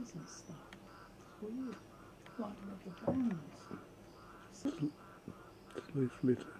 trees and stuff. It's weird. Like rubber bands. It's leaf litter.